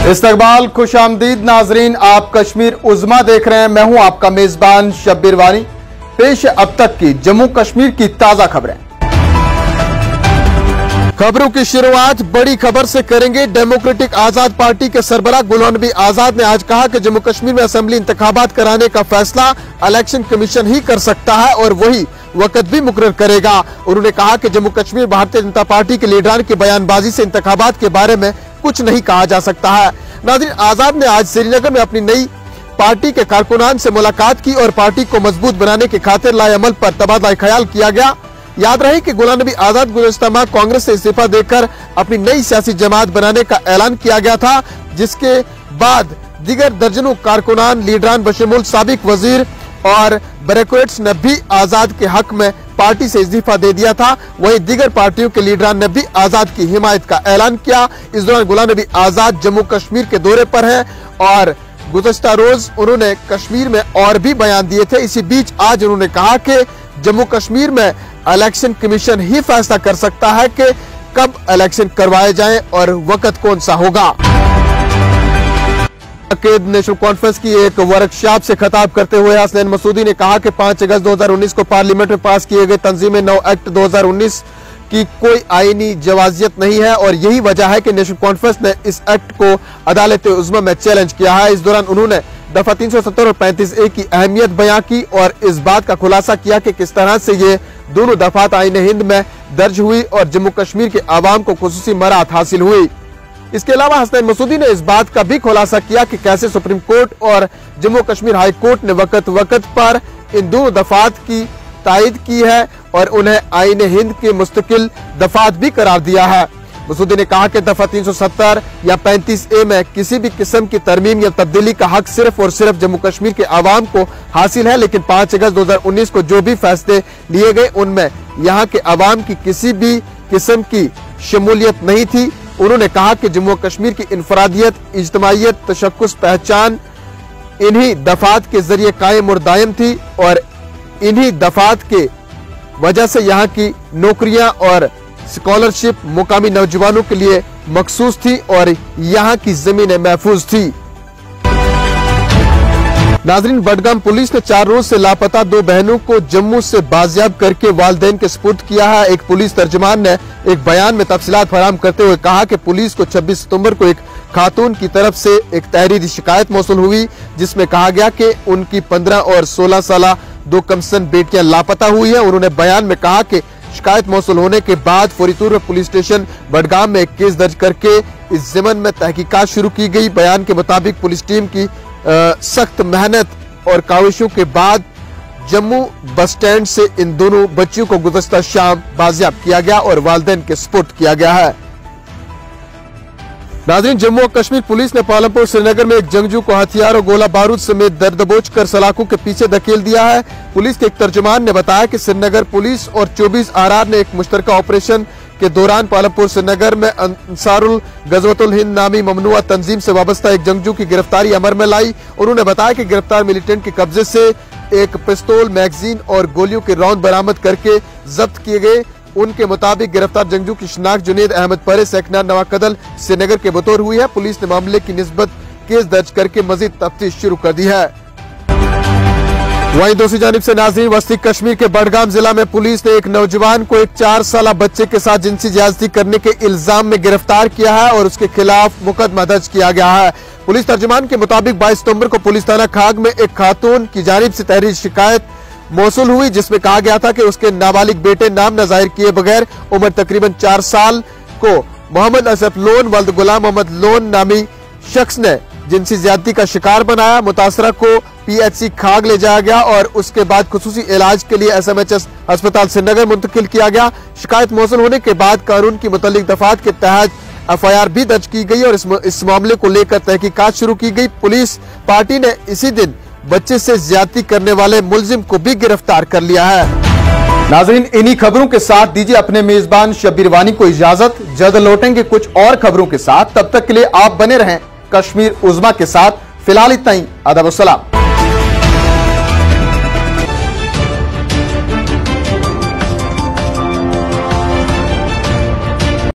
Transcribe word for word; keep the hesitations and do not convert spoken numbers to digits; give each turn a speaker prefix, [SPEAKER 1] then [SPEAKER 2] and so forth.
[SPEAKER 1] इस्तकबाल खुशामदीद नाजरीन, आप कश्मीर उज़्मा देख रहे हैं। मैं हूं आपका मेजबान शब्बीर वानी। पेश अब तक की जम्मू कश्मीर की ताजा खबरें। खबरों की शुरुआत बड़ी खबर से करेंगे। डेमोक्रेटिक आजाद पार्टी के सरबराह गुलाम नबी आजाद ने आज कहा कि जम्मू कश्मीर में असेंबली इंतखाबात कराने का फैसला इलेक्शन कमीशन ही कर सकता है और वही वक्त भी मुकर्रर करेगा। उन्होंने कहा कि जम्मू कश्मीर भारतीय जनता पार्टी के लीडरान की बयानबाजी से इंतखाबात के बारे में कुछ नहीं कहा जा सकता है। नाज़रीन, आजाद ने आज श्रीनगर में अपनी नई पार्टी के कारकुनान से मुलाकात की और पार्टी को मजबूत बनाने की खातिर लाए अमल पर तबादला ख्याल किया गया। याद रहे कि गुलाम नबी आजाद गुज़श्ता माह कांग्रेस से इस्तीफा देकर अपनी नई सियासी जमात बनाने का ऐलान किया गया था, जिसके बाद दीगर दर्जनों कारकुनान, लीडरान बशमूल साबिक वजीर और ब्यूरोक्रेट्स ने भी आजाद के हक में पार्टी से इस्तीफा दे दिया था। वहीं दीगर पार्टियों के लीडरान ने भी आजाद की हिमायत का ऐलान किया। इस दौरान गुलाम नबी आजाद जम्मू कश्मीर के दौरे पर हैं और गुज़श्ता रोज उन्होंने कश्मीर में और भी बयान दिए थे। इसी बीच आज उन्होंने कहा कि जम्मू कश्मीर में इलेक्शन कमीशन ही फैसला कर सकता है कि कब इलेक्शन करवाए जाएं और वक्त कौन सा होगा। नेशनल कॉन्फ्रेंस की एक वर्कशॉप से खिताब करते हुए हसनैन मसूदी ने कहा कि पाँच अगस्त दो हज़ार उन्नीस को पार्लियामेंट में पास किए गए तंजीम नौ एक्ट दो हज़ार उन्नीस की कोई आईनी जवाजियत नहीं है और यही वजह है कि नेशनल कॉन्फ्रेंस ने इस एक्ट को अदालत उज़्मा में चैलेंज किया है। इस दौरान उन्होंने दफा तीन सौ सत्तर और पैंतीस ए की अहमियत बयां की और इस बात का खुलासा किया कि किस तरह से ये दोनों दफात आईन हिंद में दर्ज हुई और जम्मू कश्मीर के आवाम को खुसूसी मराहत हासिल हुई। इसके अलावा हसनैन मसूदी ने इस बात का भी खुलासा किया कि कैसे सुप्रीम कोर्ट और जम्मू कश्मीर हाई कोर्ट ने वक्त वक्त पर इन दोनों दफात की तायद की है और उन्हें आईन हिंद के मुस्तकिल दफात भी करार दिया है। मसूदी ने कहा कि दफा तीन सौ सत्तर या पैंतीस ए में किसी भी किस्म की तरमीम या तब्दीली का हक सिर्फ और सिर्फ जम्मू कश्मीर के आवाम को हासिल है, लेकिन पाँच अगस्त दो हज़ार उन्नीस को जो भी फैसले लिए गए उनमें यहाँ के आवाम की किसी भी किस्म की शमूलियत नहीं थी। उन्होंने कहा कि जम्मू कश्मीर की इनफरादियत, इज्तमाइयत, तशक्कुस, पहचान इन्हीं दफात के जरिए कायम और दायम थी और इन्हीं दफात के वजह से यहाँ की नौकरियां और स्कॉलरशिप मुकामी नौजवानों के लिए मखसूस थी और यहाँ की जमीनें महफूज थी। नाजरीन, बडगाम पुलिस ने चार रोज से लापता दो बहनों को जम्मू से बाजियाब करके वालिदैन के सुपुर्द किया है। एक पुलिस तर्जुमान ने एक बयान में तफसीलात फराहम करते हुए कहा कि पुलिस को छब्बीस सितंबर को एक खातून की तरफ से एक तहरीरी शिकायत मौसूल हुई, जिसमें कहा गया कि उनकी पंद्रह और सोलह साल दो कमसन बेटियां लापता हुई है। उन्होंने बयान में कहा कि शिकायत मौसूल होने के बाद फौरी तौर पर पुलिस स्टेशन बडगाम में एक केस दर्ज करके इस ज़िमन में तहकीकात शुरू की गई। बयान के मुताबिक पुलिस टीम की सख्त मेहनत और काविशों के बाद जम्मू बस स्टैंड से इन दोनों बच्चियों को गुज़श्ता शाम बाजियाब किया गया और वालिदैन के सुपुर्द किया गया है। नाज़रीन, जम्मू और कश्मीर पुलिस ने पालमपुर श्रीनगर में एक जंगजू को हथियार और गोला बारूद समेत दर दबोच कर सलाखों के पीछे धकेल दिया है। पुलिस के एक तर्जुमान ने बताया कि श्रीनगर पुलिस और चौबीस आर आर ने एक मुश्तरका ऑपरेशन के दौरान पालमपुर श्रीनगर में अंसारुल गज़वतुल हिंद नामी ममनुआ तंजीम से वाबस्ता एक जंगजू की गिरफ्तारी अमर में लाई। उन्होंने बताया कि गिरफ्तार मिलिटेंट के कब्जे से एक पिस्तौल, मैगजीन और गोलियों के राउंड बरामद करके जब्त किए गए। उनके मुताबिक गिरफ्तार जंगजू की शिनाख्त जुनेद अहमद परे सेक्टर नवाकदल श्रीनगर के बतौर हुई है। पुलिस ने मामले की निस्बत केस दर्ज करके मजीद तफ्तीश शुरू कर दी है। वहीं दूसरी जानिब से नाज़रीन, वस्ती कश्मीर के बडगाम जिला में पुलिस ने एक नौजवान को एक चार साल बच्चे के साथ जिनसी ज्यादती करने के इल्जाम में गिरफ्तार किया है और उसके खिलाफ मुकदमा दर्ज किया गया है। पुलिस तर्जुमान के मुताबिक बाईस सितंबर को पुलिस थाना खाग में एक खातून की जानिब से तहरीर शिकायत मौसूल हुई, जिसमें कहा गया था कि उसके नाबालिग बेटे नाम न जाहिर किए बगैर उम्र तकरीबन चार साल को मोहम्मद असफ लोन वल्द गुलाम मोहम्मद लोन नामी शख्स ने जिनसी ज्यादती का शिकार बनाया। मुतासरा को पी एच सी खाग ले जाया गया और उसके बाद खुसूसी इलाज के लिए एस एम एच एस अस्पताल श्रीनगर मुंतकिल किया गया। शिकायत मौसूल होने के बाद कानून की मुतल्लिक दफात के तहत एफ आई आर भी दर्ज की गई और इस, इस मामले को लेकर तहकीकात शुरू की गई। पुलिस पार्टी ने इसी दिन बच्चे से ज्यादती करने वाले मुलजिम को भी गिरफ्तार कर लिया है। नाज़रीन, इन्हीं खबरों के साथ दीजिए अपने मेजबान शब्बीर वानी को इजाजत। जल्द लौटेंगे कुछ और खबरों के साथ, तब तक के लिए आप बने रहें कश्मीर उज़्मा के साथ। फिलहाल इतना ही, आदाब अस्सलाम।